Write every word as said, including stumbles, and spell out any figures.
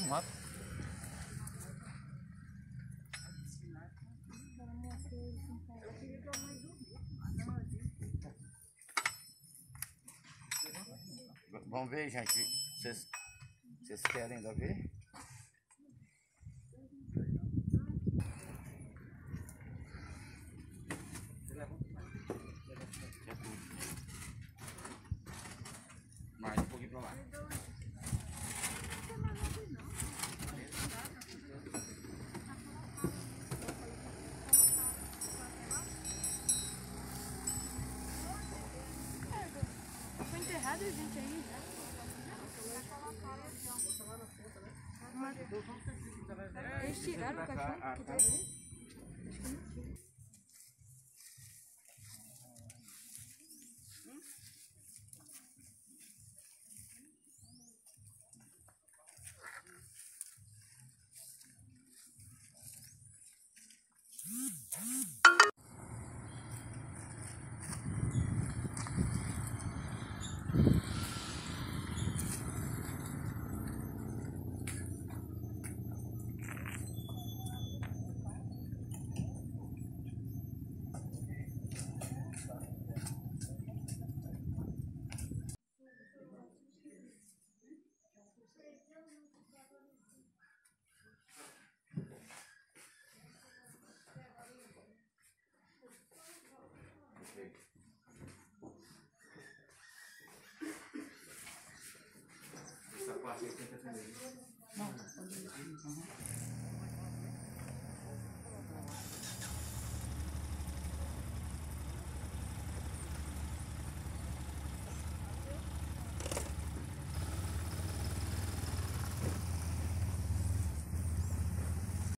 no mato. Vamos ver, gente. Vocês, vocês querem ainda ver? Mais um pouquinho pra lá. Foi enterrado, gente, aí já. Eles tiraram o caixão que tava ali? Essa parte aí tem que atender. Não,